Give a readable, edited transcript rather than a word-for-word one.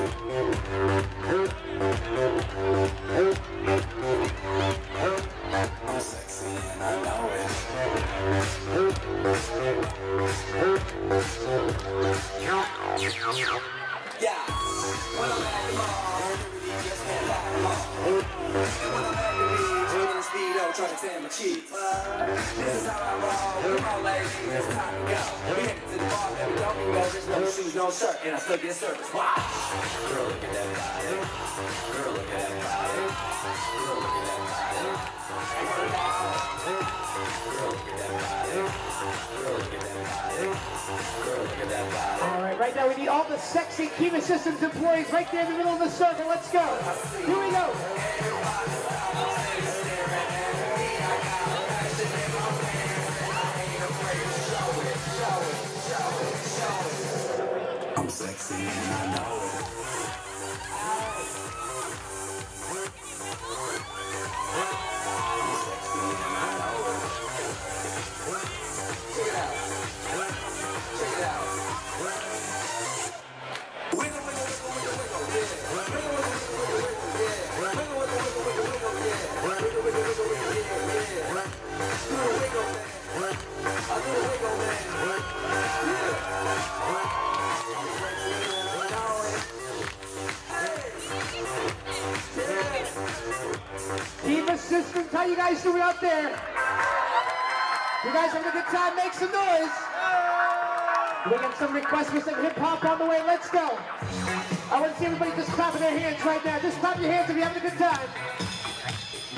I'm sexy and I know it. Yeah, when I'm at the mall, really just can't back them all. And when I'm at the beach, I'm in a speedo trying to tan my cheeks. This is how I roll. Come on, ladies, it's time to go. We headed to the bar, and we don't even go. There's no shoes, no shirt, and I still get service. Wow. Girl, look at that body. Girl, look at that body. Girl, look at that body. Girl, look at that body. Girl, look at that body. Girl, look at that body. All right, right now we need all the sexy Kiva Systems employees right there in the middle of the circle. Let's go. Here we go. I'm sexy and I know it. Kiva Systems, how you guys doing out there? You guys having a good time? Make some noise. We got some requests for some hip hop on the way. Let's go. I want to see everybody just clapping their hands right now. Just clap your hands if you're having a good time.